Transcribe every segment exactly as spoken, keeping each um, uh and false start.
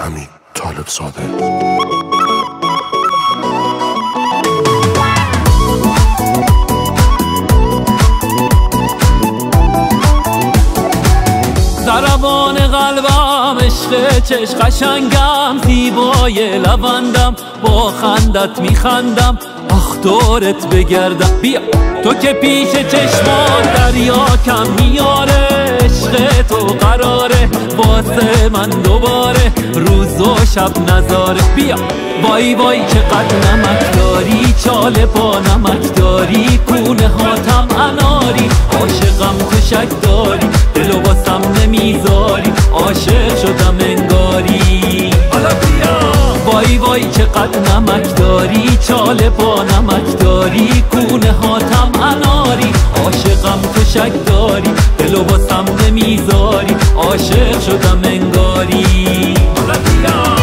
حمید طالبزاده. ضربان قلبم عشق چش قشنگم، زیبای لبندم با خندت میخندم، آخ دورت بگردم بیا تو که پیش چشمان دریا کم میاره، عشق تو قراره واسه من دوباره روز و شب نذاره. بیا وای وای چقدر نمک داری، چاله پا نمک داری، کونه هاتم اناری، عاشقم تو شک داری، دلو باسم نمیذاری، عاشق شدم انگاری. حالا بیا وای وای چقدر نمک داری، چاله پا نمک داری، کونه هاتم اناری، عاشقم تو شک داری، دلو باسم نمیذاری، عاشق شدم انگاری. حالا بیا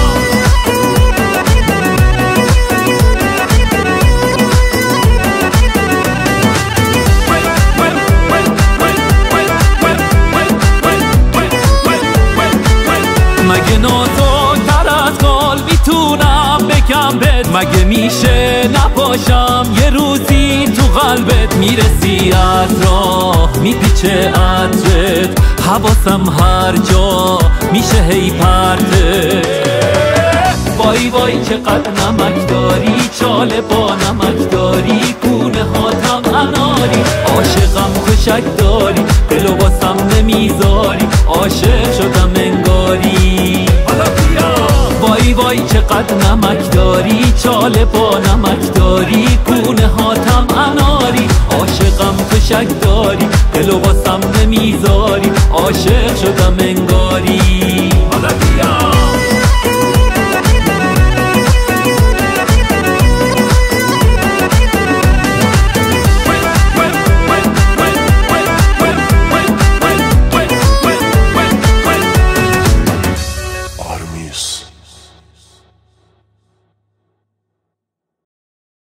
مگه نازک‌تر از گل میتونم بگم بهت، مگه میشه نپاشم یه روزی تو قلبت، میرسی از راه میپیچه عطرت، حواسم هر جا میشه هی پرتت. وای وای چقدر نمک داری، چاله با نمک داری، کونه هاتم اناری، عاشقم تو شک داری، دلو باسم نمیذاری، عاشق شدم انگاری. حالا بیا وای وای چقدر نمک داری، چاله با نمک داری، کونه هاتم اناری، عاشقم تو شک داری، دلو باسم نمیذاری، عاشق شدم انگاری.